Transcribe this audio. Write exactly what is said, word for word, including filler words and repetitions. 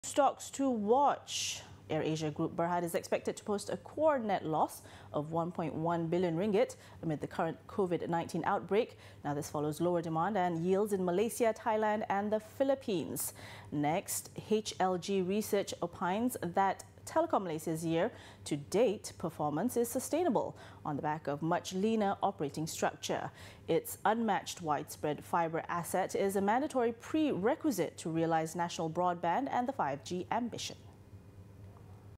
Stocks to watch. AirAsia Group Berhad is expected to post a core net loss of one point one billion ringgit amid the current COVID nineteen outbreak. Now, this follows lower demand and yields in Malaysia, Thailand and the Philippines. Next, H L G Research opines that Telekom Malaysia's year-to-date performance is sustainable on the back of much leaner operating structure. Its unmatched widespread fibre asset is a mandatory prerequisite to realise national broadband and the five G ambition.